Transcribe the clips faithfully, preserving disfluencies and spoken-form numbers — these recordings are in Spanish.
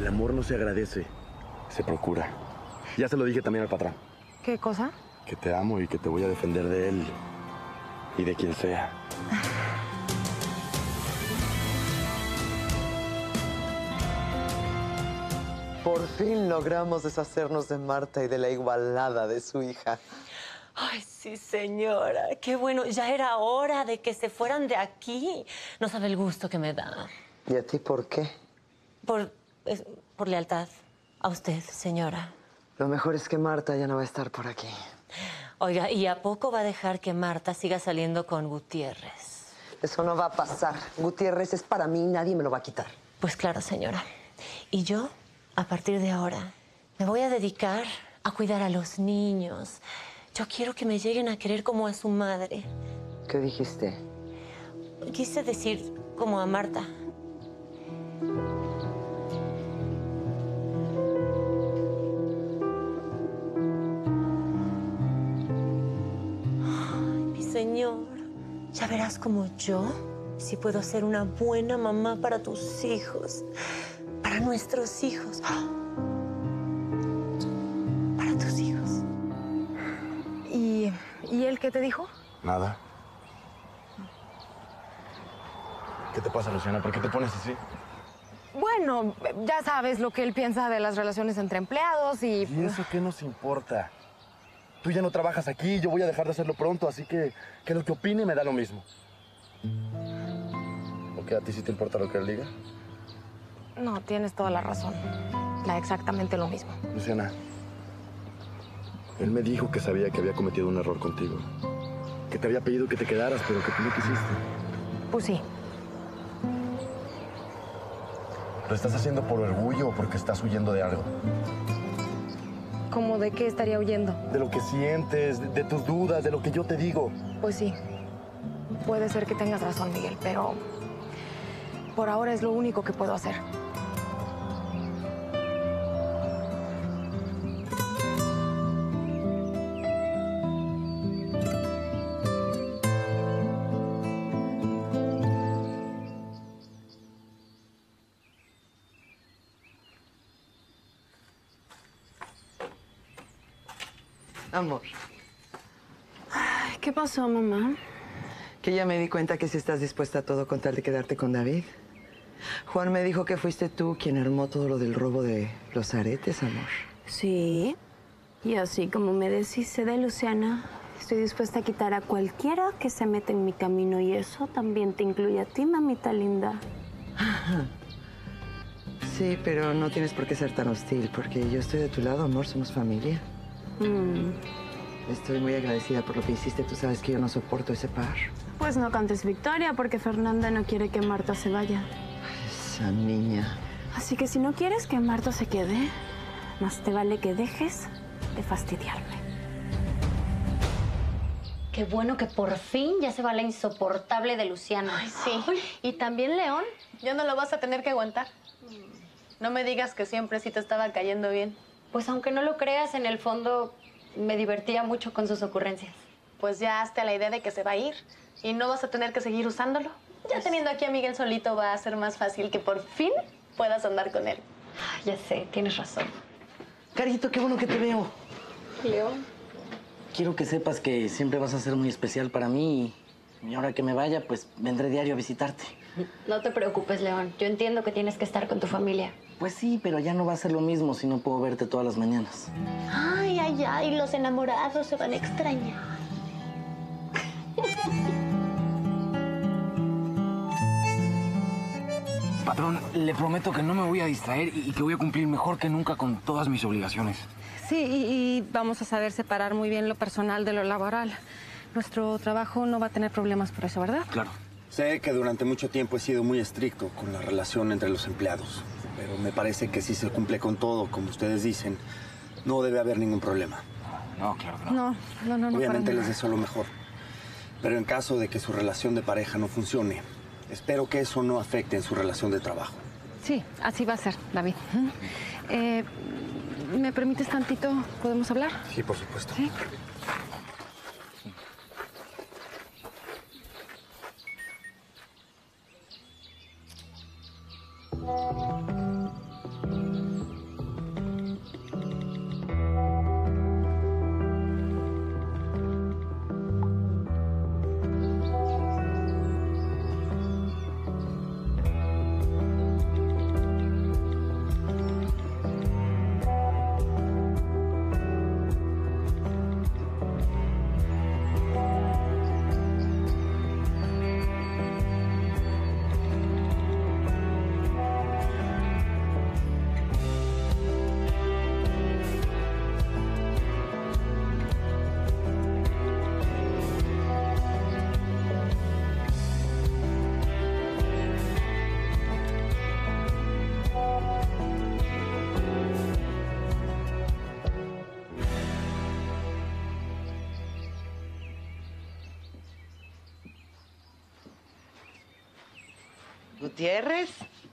El amor no se agradece, se procura. Ya se lo dije también al patrón. ¿Qué cosa? Que te amo y que te voy a defender de él y de quien sea. Por fin logramos deshacernos de Marta y de la igualada de su hija. Ay, sí, señora. Qué bueno. Ya era hora de que se fueran de aquí. No sabe el gusto que me da. ¿Y a ti por qué? Por, es- por lealtad a usted, señora. Lo mejor es que Marta ya no va a estar por aquí. Oiga, ¿y a poco va a dejar que Marta siga saliendo con Gutiérrez? Eso no va a pasar. Gutiérrez es para mí y nadie me lo va a quitar. Pues claro, señora. Y yo, a partir de ahora, me voy a dedicar a cuidar a los niños. Yo quiero que me lleguen a querer como a su madre. ¿Qué dijiste? Quise decir como a Marta. Ay, mi señor, ya verás como yo, si puedo ser una buena mamá para tus hijos, para nuestros hijos, para tus hijos. ¿Y, ¿y él qué te dijo? Nada. ¿Qué te pasa, Luciana? ¿Por qué te pones así? Bueno, ya sabes lo que él piensa de las relaciones entre empleados y... ¿Y eso qué nos importa? Tú ya no trabajas aquí, yo voy a dejar de hacerlo pronto, así que que lo que opine me da lo mismo. ¿O qué, a ti sí te importa lo que él diga? No, tienes toda la razón. Da exactamente lo mismo. Luciana, él me dijo que sabía que había cometido un error contigo. Que te había pedido que te quedaras, pero que tú no quisiste. Pues sí. ¿Lo estás haciendo por orgullo o porque estás huyendo de algo? ¿Cómo de qué estaría huyendo? De lo que sientes, de, de tus dudas, de lo que yo te digo. Pues sí. Puede ser que tengas razón, Miguel, pero... por ahora es lo único que puedo hacer. Amor, ¿Qué pasó, mamá? que ya me di cuenta que si estás dispuesta a todo con tal de quedarte con David. Juan me dijo que fuiste tú quien armó todo lo del robo de los aretes, amor. Sí. Y así como me deshice de Luciana, estoy dispuesta a quitar a cualquiera que se meta en mi camino. Y eso también te incluye a ti, mamita linda. Sí, pero no tienes por qué ser tan hostil, porque yo estoy de tu lado, amor, somos familia. Mm, Estoy muy agradecida por lo que hiciste. Tú sabes que yo no soporto ese par. Pues no cantes victoria, porque Fernanda no quiere que Marta se vaya. Esa niña. Así que si no quieres que Marta se quede, más te vale que dejes de fastidiarme. Qué bueno que por fin ya se va la insoportable de Luciana. Ay, sí. Y también León, ya no lo vas a tener que aguantar. No me digas que siempre sí te estaba cayendo bien. Pues aunque no lo creas, en el fondo me divertía mucho con sus ocurrencias. Pues ya hazte la idea de que se va a ir y no vas a tener que seguir usándolo. Ya teniendo aquí a Miguel solito va a ser más fácil que por fin puedas andar con él. Ay, ya sé, tienes razón. Carito, qué bueno que te veo. León. Quiero que sepas que siempre vas a ser muy especial para mí y, y ahora que me vaya, pues vendré diario a visitarte. No te preocupes, León. Yo entiendo que tienes que estar con tu familia. Pues sí, pero ya no va a ser lo mismo si no puedo verte todas las mañanas. Ay, ay, ay, los enamorados se van a extrañar. Patrón, le prometo que no me voy a distraer y que voy a cumplir mejor que nunca con todas mis obligaciones. Sí, y, y vamos a saber separar muy bien lo personal de lo laboral. Nuestro trabajo no va a tener problemas por eso, ¿verdad? Claro. Sé que durante mucho tiempo he sido muy estricto con la relación entre los empleados, pero me parece que si se cumple con todo, como ustedes dicen, no debe haber ningún problema. No, claro que no. No, no, no, no. Obviamente para les nada. deseo lo mejor, pero en caso de que su relación de pareja no funcione, espero que eso no afecte en su relación de trabajo. Sí, así va a ser, David. Ujú. Eh, ¿Me permites tantito? ¿Podemos hablar? Sí, por supuesto. Sí. Gutierrez.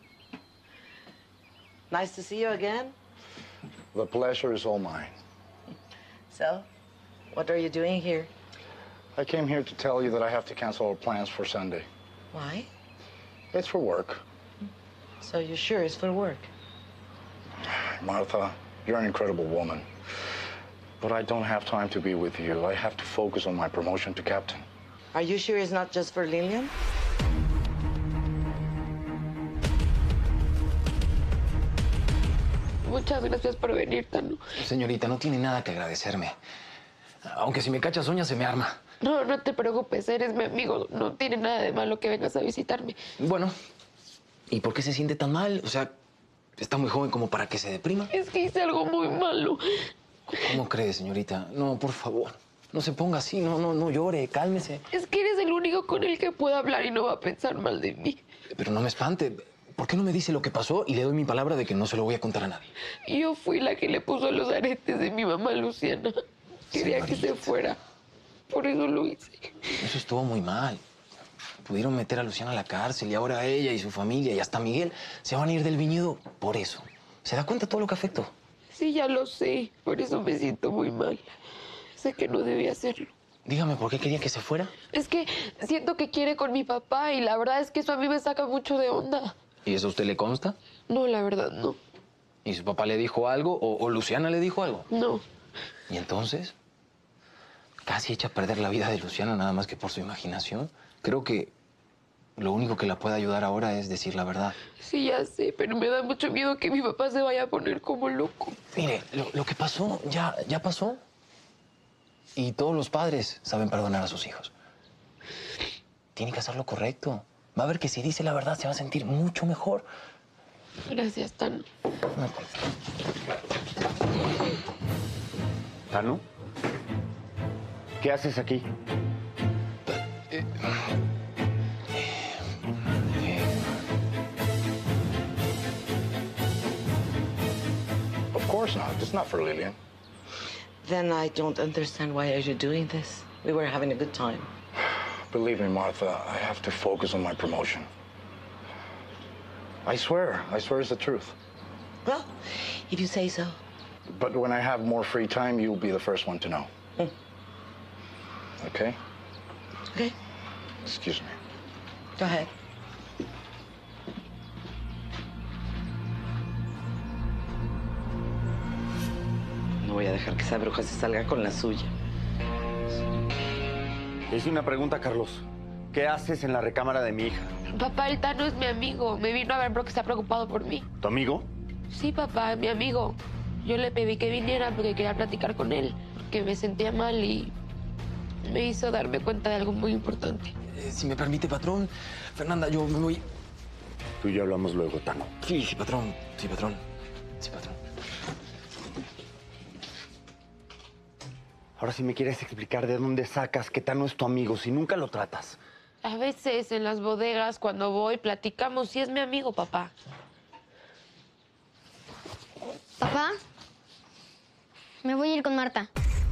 Nice to see you again. The pleasure is all mine. So, what are you doing here? I came here to tell you that I have to cancel our plans for Sunday. Why? It's for work. So you're sure it's for work? Martha, you're an incredible woman. But I don't have time to be with you. I have to focus on my promotion to captain. Are you sure it's not just for Lillian? Muchas gracias por venir, Tano. Señorita, no tiene nada que agradecerme. Aunque si me cachas uñas, se me arma. No, no te preocupes, eres mi amigo. No tiene nada de malo que vengas a visitarme. Bueno, ¿y por qué se siente tan mal? O sea, está muy joven como para que se deprima. Es que hice algo muy malo. ¿Cómo cree, señorita? No, por favor. No se ponga así, no, no, no llore, cálmese. Es que eres el único con el que puedo hablar y no va a pensar mal de mí. Pero no me espante. ¿Por qué no me dice lo que pasó y le doy mi palabra de que no se lo voy a contar a nadie? Yo fui la que le puso los aretes de mi mamá, Luciana. Quería Señorita. que se fuera. Por eso lo hice. Eso estuvo muy mal. Pudieron meter a Luciana a la cárcel y ahora ella y su familia y hasta Miguel se van a ir del viñedo por eso. ¿Se da cuenta todo lo que afectó? Sí, ya lo sé. Por eso me siento muy mal. Sé que no debía hacerlo. Dígame, ¿por qué quería que se fuera? Es que siento que quiere con mi papá y la verdad es que eso a mí me saca mucho de onda. ¿Y eso a usted le consta? No, la verdad, no. ¿Y su papá le dijo algo o, o Luciana le dijo algo? No. ¿Y entonces? Casi echa a perder la vida de Luciana nada más que por su imaginación. Creo que lo único que la puede ayudar ahora es decir la verdad. Sí, ya sé, pero me da mucho miedo que mi papá se vaya a poner como loco. Mire, lo, lo que pasó ya, ya pasó. Y todos los padres saben perdonar a sus hijos. Tiene que hacer lo correcto. Va a ver que si dice la verdad se va a sentir mucho mejor. Gracias, Tano. No, pues. ¿Tano? ¿Qué haces aquí? Eh, Of course not. It's not for Lillian. Then I don't understand why are you doing this. We were having a good time. Believe me, Martha, I have to focus on my promotion. I swear. I swear it's the truth. Well, if you say so. But when I have more free time, you'll be the first one to know. Mm. Okay? Okay. Excuse me. Go ahead. No voy a dejar que esa bruja se salga con la suya. Es una pregunta, Carlos. ¿Qué haces en la recámara de mi hija? Papá, el Tano es mi amigo. Me vino a ver porque está preocupado por mí. ¿Tu amigo? Sí, papá, mi amigo. Yo le pedí que viniera porque quería platicar con él. Porque me sentía mal y me hizo darme cuenta de algo muy importante. Eh, si me permite, patrón. Fernanda, yo me voy. Tú y yo hablamos luego, Tano. Sí, sí, patrón. Sí, patrón. Sí, patrón. Ahora sí me quieres explicar de dónde sacas que Tano es tu amigo si nunca lo tratas. A veces en las bodegas, cuando voy, platicamos. Sí, es mi amigo, papá. Papá, me voy a ir con Marta.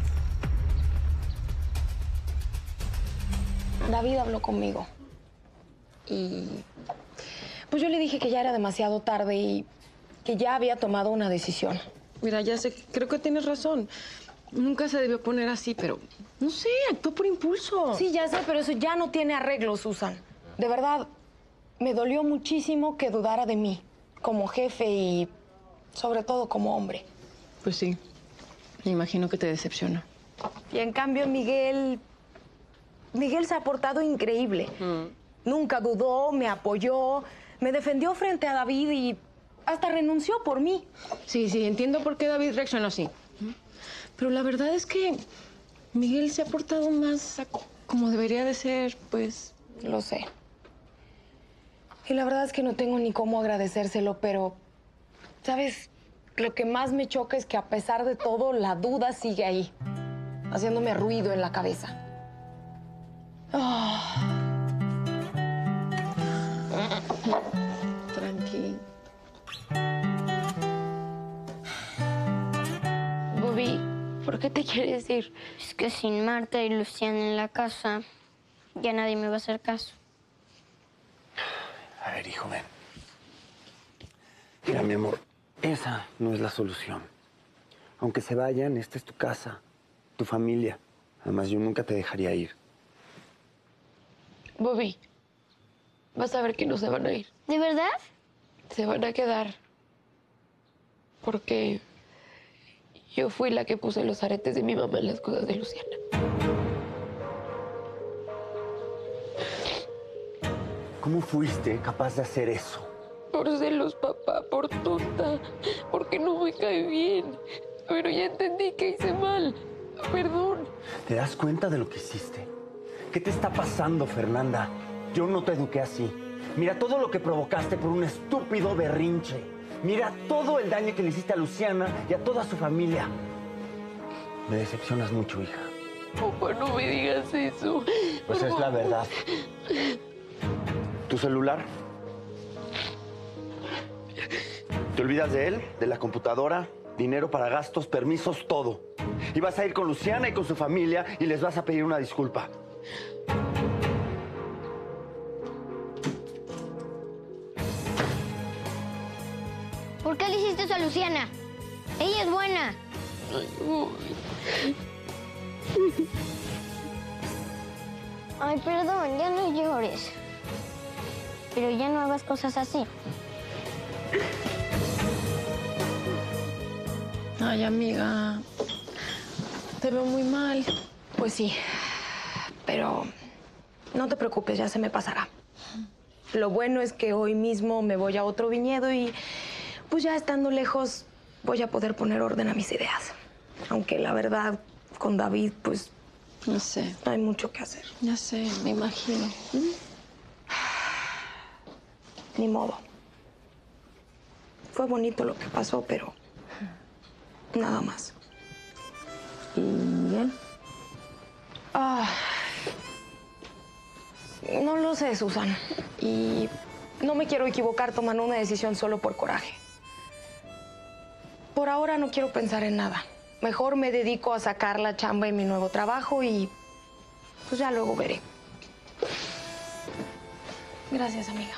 David habló conmigo. Y pues yo le dije que ya era demasiado tarde y que ya había tomado una decisión. Mira, ya sé, creo que tienes razón. Nunca se debió poner así, pero no sé, actuó por impulso. Sí, ya sé, pero eso ya no tiene arreglo, Susan. De verdad, me dolió muchísimo que dudara de mí como jefe y sobre todo como hombre. Pues sí, me imagino que te decepcionó. Y en cambio, Miguel... Miguel se ha portado increíble. Mm. Nunca dudó, me apoyó, me defendió frente a David y hasta renunció por mí. Sí, sí, entiendo por qué David reaccionó así. Pero la verdad es que Miguel se ha portado más como debería de ser, pues... Lo sé. Y la verdad es que no tengo ni cómo agradecérselo, pero... ¿Sabes? Lo que más me choca es que a pesar de todo, la duda sigue ahí, haciéndome ruido en la cabeza. Oh. Tranquilo. Bobby, ¿por qué te quieres ir? Es que sin Marta y Luciana en la casa, ya nadie me va a hacer caso. A ver, hijo, ven. Mira, mi amor, esa no es la solución. Aunque se vayan, esta es tu casa, tu familia. Además, yo nunca te dejaría ir. Bobby, vas a ver que no se van a ir. ¿De verdad? Se van a quedar. Porque yo fui la que puse los aretes de mi mamá en las cosas de Luciana. ¿Cómo fuiste capaz de hacer eso? Por celos, papá, por tonta, porque no me cae bien. Pero ya entendí que hice mal. Perdón. ¿Te das cuenta de lo que hiciste? ¿Qué te está pasando, Fernanda? Yo no te eduqué así. Mira todo lo que provocaste por un estúpido berrinche. Mira todo el daño que le hiciste a Luciana y a toda su familia. Me decepcionas mucho, hija. Papá, no me digas eso. Pues es la verdad. ¿Tu celular? ¿Te olvidas de él? ¿De la computadora? Dinero para gastos, permisos, todo. Y vas a ir con Luciana y con su familia y les vas a pedir una disculpa. ¿Por qué le hiciste eso a Luciana? Ella es buena. Ay, perdón, ya no llores. Pero ya no hagas cosas así. Ay, amiga, te veo muy mal. Pues sí, pero no te preocupes, ya se me pasará. Lo bueno es que hoy mismo me voy a otro viñedo y pues ya estando lejos voy a poder poner orden a mis ideas. Aunque la verdad, con David, pues... No sé. Hay mucho que hacer. Ya sé, me imagino. ¿Mm? Ni modo. Fue bonito lo que pasó, pero nada más. ¿Y Miguel? Ah, no lo sé, Susan. Y no me quiero equivocar tomando una decisión solo por coraje. Por ahora no quiero pensar en nada. Mejor me dedico a sacar la chamba en mi nuevo trabajo y pues ya luego veré. Gracias, amiga.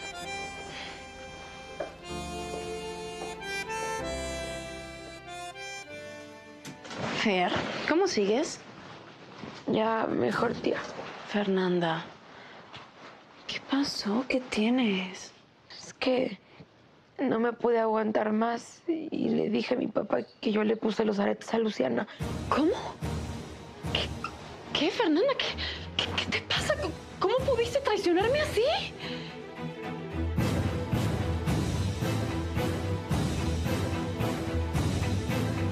Fer, ¿cómo sigues? Ya mejor, tía. Fernanda, ¿qué pasó? ¿Qué tienes? Es que no me pude aguantar más y le dije a mi papá que yo le puse los aretes a Luciana. ¿Cómo? ¿Qué, qué Fernanda? ¿Qué, qué, qué te pasa? ¿Cómo pudiste traicionarme así?